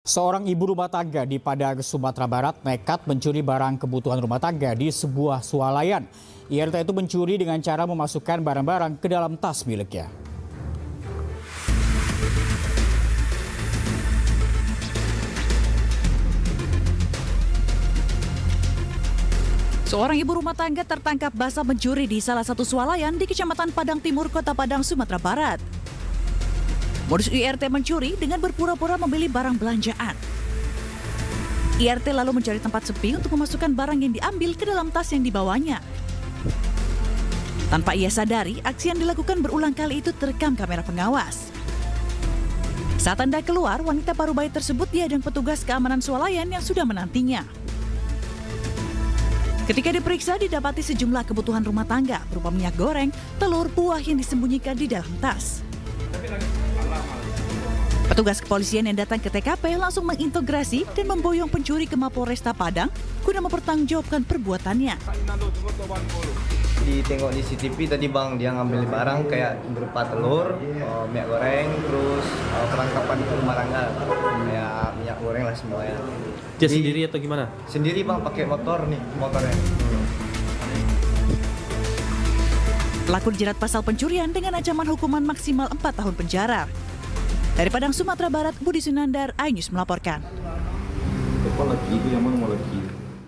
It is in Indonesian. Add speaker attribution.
Speaker 1: Seorang ibu rumah tangga di Padang, Sumatera Barat nekat mencuri barang kebutuhan rumah tangga di sebuah swalayan. IRT itu mencuri dengan cara memasukkan barang-barang ke dalam tas miliknya.
Speaker 2: Seorang ibu rumah tangga tertangkap basah mencuri di salah satu swalayan di Kecamatan Padang Timur, Kota Padang, Sumatera Barat. Modus IRT mencuri dengan berpura-pura membeli barang belanjaan. IRT lalu mencari tempat sepi untuk memasukkan barang yang diambil ke dalam tas yang dibawanya. Tanpa ia sadari, aksi yang dilakukan berulang kali itu terekam kamera pengawas. Saat hendak keluar, wanita parubaya tersebut dihadang petugas keamanan swalayan yang sudah menantinya. Ketika diperiksa, didapati sejumlah kebutuhan rumah tangga berupa minyak goreng, telur, buah yang disembunyikan di dalam tas. Petugas kepolisian yang datang ke TKP langsung mengintegrasi dan memboyong pencuri ke Mapolresta Padang guna mempertanggungjawabkan perbuatannya.
Speaker 3: Ditengok di CCTV tadi bang, dia ngambil barang kayak berupa telur, minyak goreng, terus perlengkapan rumah tangga kayak minyak goreng lah semuanya.
Speaker 4: Dia sendiri atau gimana?
Speaker 3: Sendiri bang, pakai motor nih motornya.
Speaker 2: Pelaku dijerat pasal pencurian dengan ancaman hukuman maksimal 4 tahun penjara. Dari Padang, Sumatera Barat, Budi Sunandar, iNews melaporkan.
Speaker 5: Depan lagi itu yang mana mau lagi?